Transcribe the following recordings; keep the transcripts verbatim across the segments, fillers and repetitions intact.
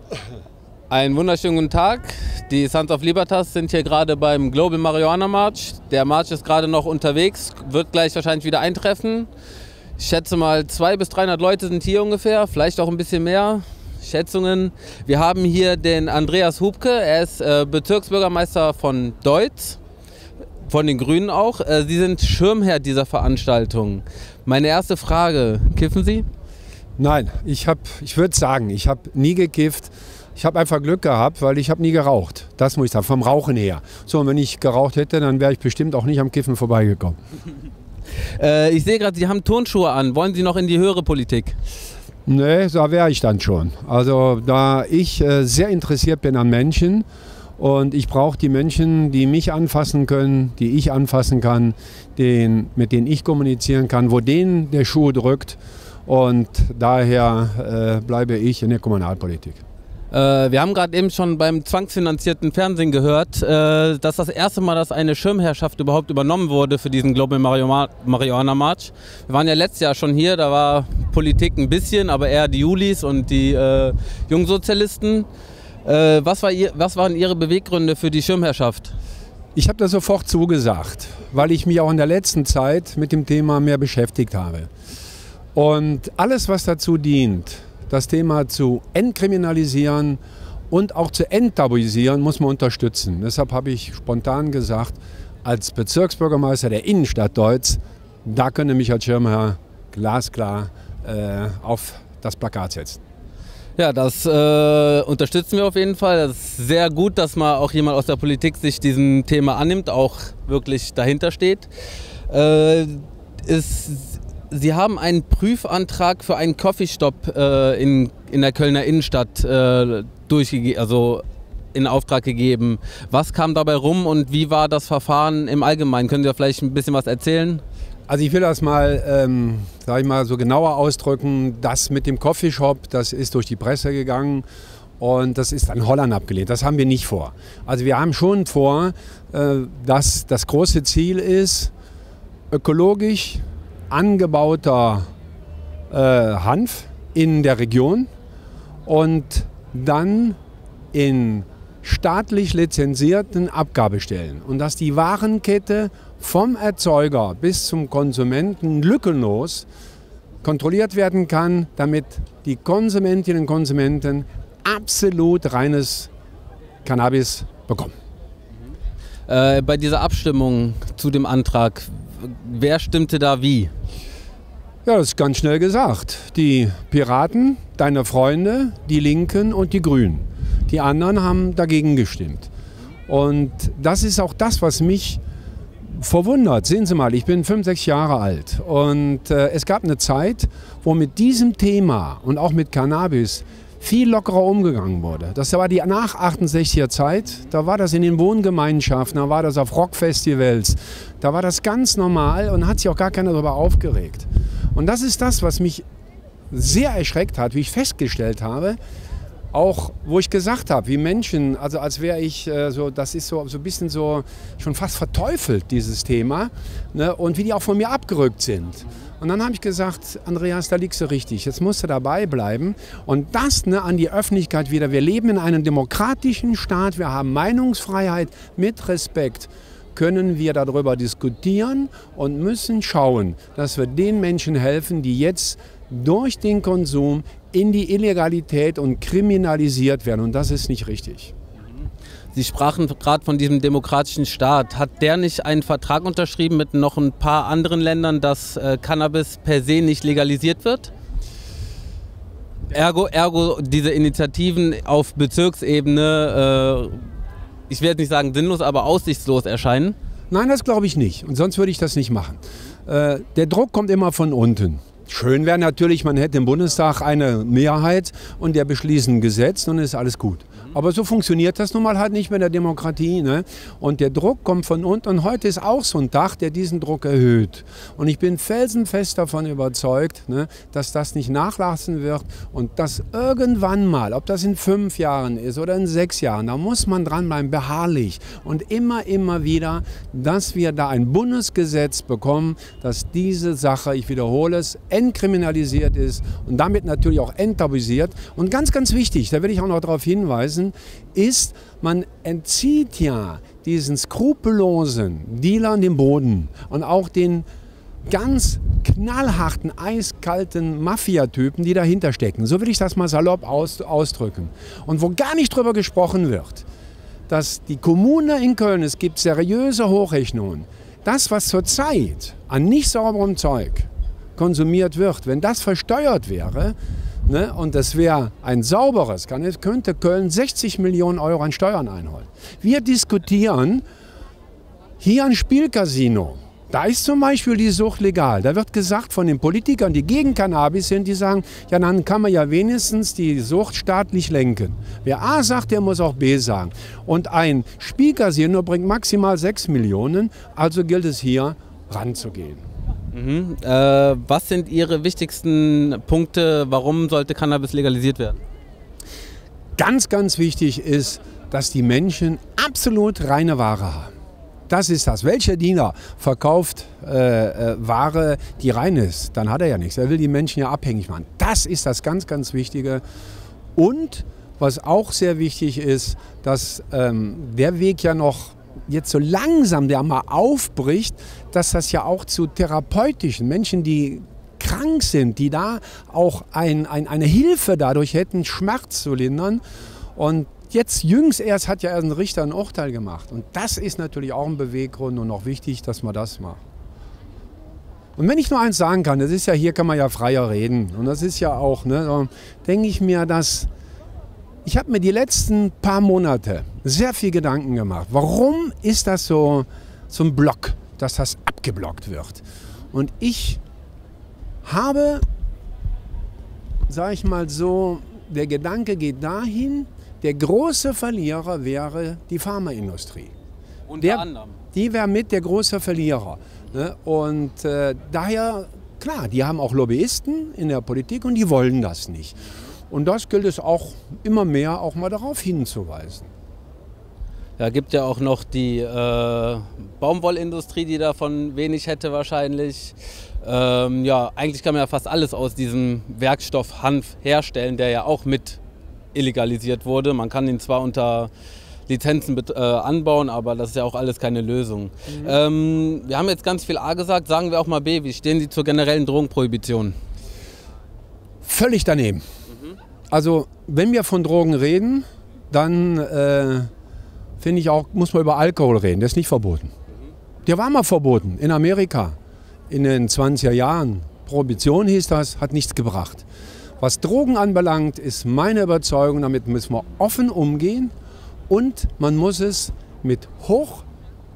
Einen wunderschönen guten Tag. Die Sons of Libertas sind hier gerade beim Global Marijuana March. Der March ist gerade noch unterwegs, wird gleich wahrscheinlich wieder eintreffen. Ich schätze mal zweihundert bis dreihundert Leute sind hier ungefähr, vielleicht auch ein bisschen mehr. Schätzungen. Wir haben hier den Andreas Hubke, er ist äh, Bezirksbürgermeister von Deutz, von den Grünen auch. Äh, Sie sind Schirmherr dieser Veranstaltung. Meine erste Frage, kiffen Sie? Nein, ich, hab, ich würde sagen, ich habe nie gekifft. Ich habe einfach Glück gehabt, weil ich habe nie geraucht. Das muss ich sagen, vom Rauchen her. So, und wenn ich geraucht hätte, dann wäre ich bestimmt auch nicht am Kiffen vorbeigekommen. äh, ich sehe gerade, Sie haben Turnschuhe an. Wollen Sie noch in die höhere Politik? Nee, da wäre ich dann schon. Also da ich äh, sehr interessiert bin an Menschen und ich brauche die Menschen, die mich anfassen können, die ich anfassen kann, den, mit denen ich kommunizieren kann, wo denen der Schuh drückt. Und daher äh, bleibe ich in der Kommunalpolitik. Äh, wir haben gerade eben schon beim zwangsfinanzierten Fernsehen gehört, äh, dass das erste Mal, dass eine Schirmherrschaft überhaupt übernommen wurde für diesen Global Marijuana March. Wir waren ja letztes Jahr schon hier, da war Politik ein bisschen, aber eher die Julis und die äh, Jungsozialisten. Äh, was, war ihr, was waren Ihre Beweggründe für die Schirmherrschaft? Ich habe da sofort zugesagt, weil ich mich auch in der letzten Zeit mit dem Thema mehr beschäftigt habe. Und alles, was dazu dient, das Thema zu entkriminalisieren und auch zu enttabuisieren, muss man unterstützen. Deshalb habe ich spontan gesagt, als Bezirksbürgermeister der Innenstadt Deutz, da könnte mich als Schirmherr glasklar äh, auf das Plakat setzen. Ja, das äh, unterstützen wir auf jeden Fall. Das ist sehr gut, dass mal auch jemand aus der Politik sich diesem Thema annimmt, auch wirklich dahinter steht. Äh, ist, Sie haben einen Prüfantrag für einen Coffeestop äh, in, in der Kölner Innenstadt äh, durchgegeben, also in Auftrag gegeben. Was kam dabei rum und wie war das Verfahren im Allgemeinen? Können Sie da vielleicht ein bisschen was erzählen? Also ich will das mal, ähm, sag ich mal, so genauer ausdrücken. Das mit dem Coffeeshop, das ist durch die Presse gegangen und das ist an Holland abgelehnt. Das haben wir nicht vor. Also wir haben schon vor, äh, dass das große Ziel ist, ökologisch angebauter äh, Hanf in der Region und dann in staatlich lizenzierten Abgabestellen. Und dass die Warenkette vom Erzeuger bis zum Konsumenten lückenlos kontrolliert werden kann, damit die Konsumentinnen und Konsumenten absolut reines Cannabis bekommen. Äh, bei dieser Abstimmung zu dem Antrag, wer stimmte da wie? Ja, das ist ganz schnell gesagt. Die Piraten, deine Freunde, die Linken und die Grünen. Die anderen haben dagegen gestimmt. Und das ist auch das, was mich verwundert. Sehen Sie mal, ich bin fünfundsechzig Jahre alt und äh, es gab eine Zeit, wo mit diesem Thema und auch mit Cannabis viel lockerer umgegangen wurde. Das war die nach achtundsechziger Zeit, da war das in den Wohngemeinschaften, da war das auf Rockfestivals, da war das ganz normal und hat sich auch gar keiner darüber aufgeregt. Und das ist das, was mich sehr erschreckt hat, wie ich festgestellt habe, auch wo ich gesagt habe, wie Menschen, also als wäre ich äh, so, das ist so, so ein bisschen so schon fast verteufelt, dieses Thema, ne, und wie die auch von mir abgerückt sind. Und dann habe ich gesagt, Andreas, da liegst du richtig, jetzt musst du dabei bleiben und das, ne, an die Öffentlichkeit wieder. Wir leben in einem demokratischen Staat, wir haben Meinungsfreiheit mit Respekt. Können wir darüber diskutieren und müssen schauen, dass wir den Menschen helfen, die jetzt durch den Konsum in die Illegalität und kriminalisiert werden. Und das ist nicht richtig. Sie sprachen gerade von diesem demokratischen Staat. Hat der nicht einen Vertrag unterschrieben mit noch ein paar anderen Ländern, dass äh, Cannabis per se nicht legalisiert wird? Ergo, ergo diese Initiativen auf Bezirksebene, äh, ich werde nicht sagen sinnlos, aber aussichtslos erscheinen? Nein, das glaube ich nicht. Und sonst würde ich das nicht machen. Äh, der Druck kommt immer von unten. Schön wäre natürlich, man hätte im Bundestag eine Mehrheit und der beschließt ein Gesetz und dann ist alles gut. Aber so funktioniert das nun mal halt nicht mit der Demokratie, ne? Und der Druck kommt von unten und heute ist auch so ein Tag, der diesen Druck erhöht. Und ich bin felsenfest davon überzeugt, ne, dass das nicht nachlassen wird und dass irgendwann mal, ob das in fünf Jahren ist oder in sechs Jahren, da muss man dranbleiben, beharrlich und immer, immer wieder, dass wir da ein Bundesgesetz bekommen, dass diese Sache, ich wiederhole es, entkriminalisiert ist und damit natürlich auch enttabuisiert. Und ganz, ganz wichtig, da will ich auch noch darauf hinweisen, ist, man entzieht ja diesen skrupellosen Dealern den Boden und auch den ganz knallharten, eiskalten Mafiatypen, die dahinter stecken. So will ich das mal salopp aus, ausdrücken. Und wo gar nicht drüber gesprochen wird, dass die Kommune in Köln, es gibt seriöse Hochrechnungen, das, was zurzeit an nicht sauberem Zeug konsumiert wird, wenn das versteuert wäre, ne, und das wäre ein sauberes, kann, könnte Köln sechzig Millionen Euro an Steuern einholen. Wir diskutieren hier ein Spielcasino. Da ist zum Beispiel die Sucht legal. Da wird gesagt von den Politikern, die gegen Cannabis sind, die sagen, ja, dann kann man ja wenigstens die Sucht staatlich lenken. Wer A sagt, der muss auch B sagen. Und ein Spielcasino bringt maximal sechs Millionen, also gilt es hier ranzugehen. Mhm. Äh, was sind Ihre wichtigsten Punkte, warum sollte Cannabis legalisiert werden? Ganz, ganz wichtig ist, dass die Menschen absolut reine Ware haben. Das ist das. Welcher Diener verkauft äh, äh, Ware, die rein ist? Dann hat er ja nichts. Er will die Menschen ja abhängig machen. Das ist das ganz, ganz Wichtige. Und was auch sehr wichtig ist, dass ähm, der Weg ja noch jetzt so langsam, der mal aufbricht, dass das ja auch zu therapeutischen Menschen, die krank sind, die da auch ein, ein, eine Hilfe dadurch hätten, Schmerz zu lindern. Und jetzt jüngst erst hat ja erst ein Richter ein Urteil gemacht. Und das ist natürlich auch ein Beweggrund und auch wichtig, dass man das macht. Und wenn ich nur eins sagen kann, das ist ja, hier kann man ja freier reden. Und das ist ja auch, ne, so denke ich mir, dass ich habe mir die letzten paar Monate sehr viel Gedanken gemacht. Warum ist das so, so ein Block, dass das abgeblockt wird? Und ich habe, sage ich mal so, der Gedanke geht dahin, der große Verlierer wäre die Pharmaindustrie. Unter der, anderem. Die wäre mit der große Verlierer. Ne? Und äh, daher, klar, die haben auch Lobbyisten in der Politik und die wollen das nicht. Und das gilt es auch immer mehr auch mal darauf hinzuweisen. Ja, gibt ja auch noch die äh, Baumwollindustrie, die davon wenig hätte wahrscheinlich. Ähm, ja, eigentlich kann man ja fast alles aus diesem Werkstoff Hanf herstellen, der ja auch mit illegalisiert wurde. Man kann ihn zwar unter Lizenzen äh, anbauen, aber das ist ja auch alles keine Lösung. Mhm. Ähm, wir haben jetzt ganz viel A gesagt, sagen wir auch mal B. Wie stehen Sie zur generellen Drogenprohibition? Völlig daneben. Mhm. Also wenn wir von Drogen reden, dann äh, finde ich auch, muss man über Alkohol reden. Der ist nicht verboten. Mhm. Der war mal verboten in Amerika in den zwanziger Jahren. Prohibition hieß das, hat nichts gebracht. Was Drogen anbelangt, ist meine Überzeugung, damit müssen wir offen umgehen und man muss es mit hoch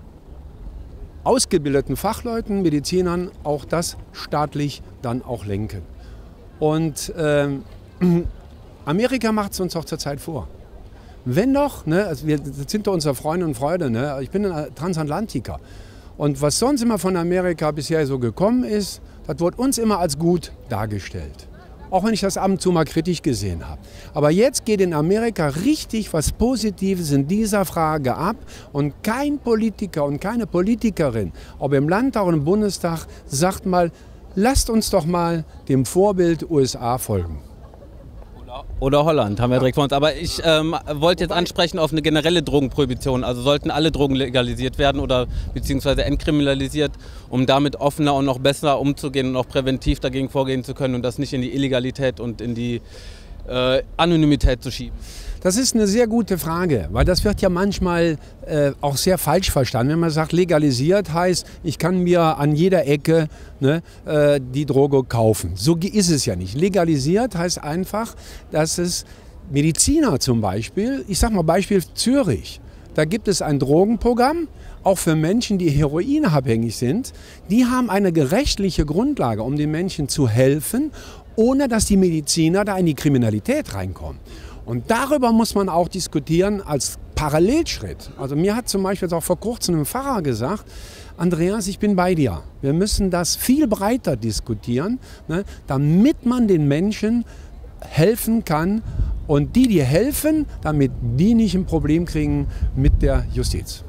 ausgebildeten Fachleuten, Medizinern, auch das staatlich dann auch lenken. Und äh, Amerika macht es uns auch zurzeit vor. Wenn doch, ne, also wir sind doch unsere Freunde und Freunde, ne, ich bin ein Transatlantiker. Und was sonst immer von Amerika bisher so gekommen ist, das wird uns immer als gut dargestellt. Auch wenn ich das ab und zu mal kritisch gesehen habe. Aber jetzt geht in Amerika richtig was Positives in dieser Frage ab. Und kein Politiker und keine Politikerin, ob im Landtag oder im Bundestag, sagt mal, lasst uns doch mal dem Vorbild U S A folgen. Oder Holland, haben wir direkt vor uns. Aber ich ähm, wollte jetzt ansprechen auf eine generelle Drogenprohibition. Also sollten alle Drogen legalisiert werden oder beziehungsweise entkriminalisiert, um damit offener und noch besser umzugehen und auch präventiv dagegen vorgehen zu können und das nicht in die Illegalität und in die äh, Anonymität zu schieben. Das ist eine sehr gute Frage, weil das wird ja manchmal äh, auch sehr falsch verstanden. Wenn man sagt, legalisiert heißt, ich kann mir an jeder Ecke ne, äh, die Droge kaufen. So ist es ja nicht. Legalisiert heißt einfach, dass es Mediziner zum Beispiel, ich sage mal Beispiel Zürich, da gibt es ein Drogenprogramm, auch für Menschen, die heroinabhängig sind. Die haben eine rechtliche Grundlage, um den Menschen zu helfen, ohne dass die Mediziner da in die Kriminalität reinkommen. Und darüber muss man auch diskutieren als Parallelschritt. Also mir hat zum Beispiel auch vor kurzem ein Pfarrer gesagt, Andreas, ich bin bei dir. Wir müssen das viel breiter diskutieren, ne, damit man den Menschen helfen kann und die, die helfen, damit die nicht ein Problem kriegen mit der Justiz.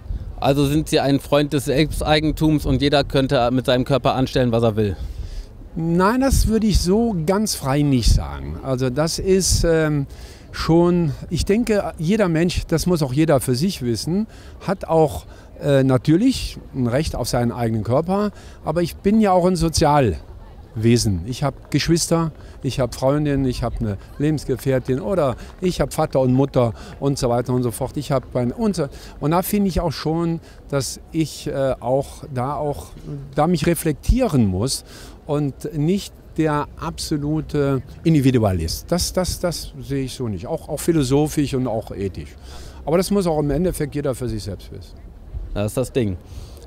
Also sind Sie ein Freund des Selbsteigentums und jeder könnte mit seinem Körper anstellen, was er will? Nein, das würde ich so ganz frei nicht sagen. Also das ist ähm, schon, ich denke, jeder Mensch, das muss auch jeder für sich wissen, hat auch äh, natürlich ein Recht auf seinen eigenen Körper, aber ich bin ja auch ein Sozialwesen. Ich habe Geschwister, ich habe Freundin, ich habe eine Lebensgefährtin oder ich habe Vater und Mutter und so weiter und so fort. Ich habe ein und, so, und da finde ich auch schon, dass ich äh, auch da auch da mich reflektieren muss und nicht der absolute Individualist. Das, das, das sehe ich so nicht. Auch, auch philosophisch und auch ethisch. Aber das muss auch im Endeffekt jeder für sich selbst wissen. Das ist das Ding.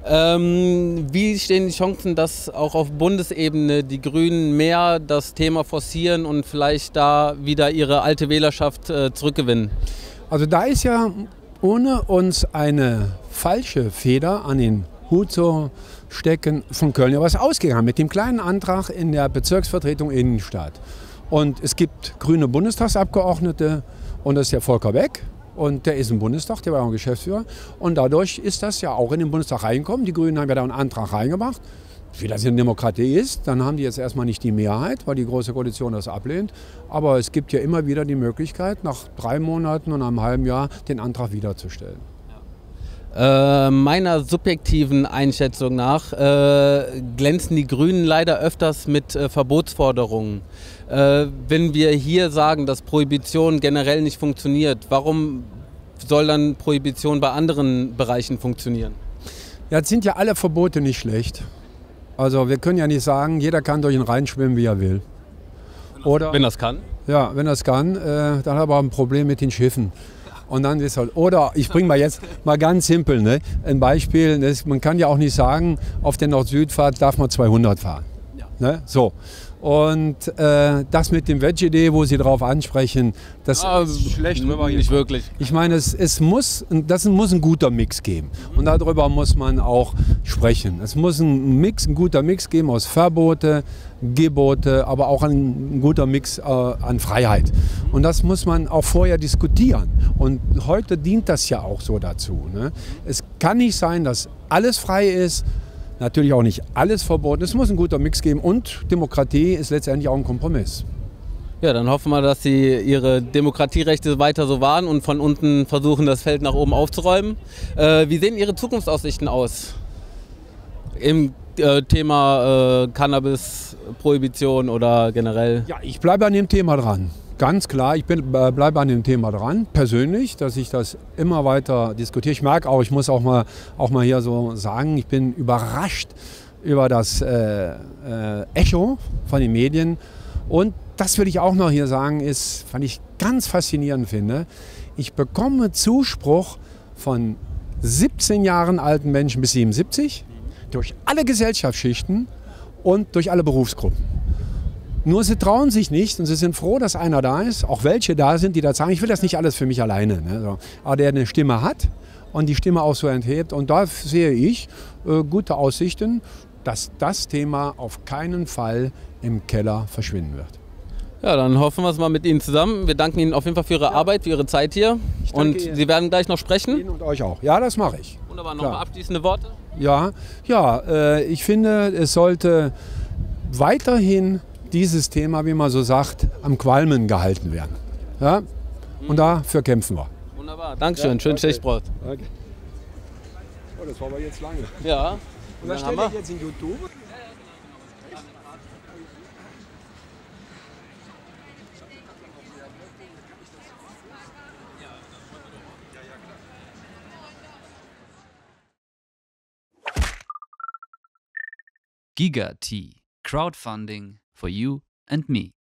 Ähm, wie stehen die Chancen, dass auch auf Bundesebene die Grünen mehr das Thema forcieren und vielleicht da wieder ihre alte Wählerschaft äh, zurückgewinnen? Also da ist ja, ohne uns eine falsche Feder an den Hut zu stecken, von Köln ja was ausgegangen mit dem kleinen Antrag in der Bezirksvertretung Innenstadt. Und es gibt grüne Bundestagsabgeordnete und das ist der Volker Beck. Und der ist im Bundestag, der war auch ein Geschäftsführer. Und dadurch ist das ja auch in den Bundestag reingekommen. Die Grünen haben ja da einen Antrag reingebracht. Wie das in Demokratie ist, dann haben die jetzt erstmal nicht die Mehrheit, weil die Große Koalition das ablehnt. Aber es gibt ja immer wieder die Möglichkeit, nach drei Monaten und einem halben Jahr den Antrag wiederzustellen. Äh, meiner subjektiven Einschätzung nach äh, glänzen die Grünen leider öfters mit äh, Verbotsforderungen. Äh, wenn wir hier sagen, dass Prohibition generell nicht funktioniert, warum soll dann Prohibition bei anderen Bereichen funktionieren? Ja, jetzt sind ja alle Verbote nicht schlecht. Also wir können ja nicht sagen, jeder kann durch den Rhein schwimmen, wie er will. Oder, wenn das kann? Ja, wenn das kann, äh, dann hat er aber ein Problem mit den Schiffen. Und dann ist halt, oder ich bringe mal jetzt mal ganz simpel, ne, ein Beispiel, ne, man kann ja auch nicht sagen, auf der Nord-Süd-Fahrt darf man zweihundert fahren. Ja. Ne, so. Und äh, das mit dem Veggie-Day, wo Sie darauf ansprechen, das ah, ist schlecht rüber. Nicht wirklich. Ich meine, es, es muss, das muss ein guter Mix geben. Und darüber muss man auch sprechen. Es muss ein Mix, ein guter Mix geben aus Verbote, Gebote, aber auch ein, ein guter Mix äh, an Freiheit. Und das muss man auch vorher diskutieren. Und heute dient das ja auch so dazu. Ne? Es kann nicht sein, dass alles frei ist. Natürlich auch nicht alles verboten. Es muss ein guter Mix geben und Demokratie ist letztendlich auch ein Kompromiss. Ja, dann hoffen wir, dass Sie Ihre Demokratierechte weiter so wahren und von unten versuchen, das Feld nach oben aufzuräumen. Äh, wie sehen Ihre Zukunftsaussichten aus im äh, Thema äh, Cannabis, Prohibition oder generell? Ja, ich bleibe an dem Thema dran. Ganz klar, ich bin, äh, bleibe an dem Thema dran, persönlich, dass ich das immer weiter diskutiere. Ich merke auch, ich muss auch mal, auch mal hier so sagen, ich bin überrascht über das äh, äh, Echo von den Medien. Und das will ich auch noch hier sagen, ist, was ich ganz faszinierend finde, ich bekomme Zuspruch von siebzehn Jahren alten Menschen bis siebenundsiebzig, durch alle Gesellschaftsschichten und durch alle Berufsgruppen. Nur sie trauen sich nicht und sie sind froh, dass einer da ist, auch welche da sind, die da sagen, ich will das nicht alles für mich alleine. Ne? So. Aber der eine Stimme hat und die Stimme auch so enthebt. Und da sehe ich äh, gute Aussichten, dass das Thema auf keinen Fall im Keller verschwinden wird. Ja, dann hoffen wir es mal mit Ihnen zusammen. Wir danken Ihnen auf jeden Fall für Ihre ja. Arbeit, für Ihre Zeit hier. Und Ihnen. Sie werden gleich noch sprechen. Ihnen und euch auch. Ja, das mache ich. Wunderbar, noch mal abschließende Worte? Ja, ja äh, ich finde, es sollte weiterhin dieses Thema, wie man so sagt, am Qualmen gehalten werden. Ja? Und dafür kämpfen wir. Wunderbar, Dankeschön, ja, schönen okay. Stechbrot. Okay. Oh, das war aber jetzt lange. Ja. Und was stelle ich jetzt in YouTube? Giga Tea. Crowdfunding for you and me.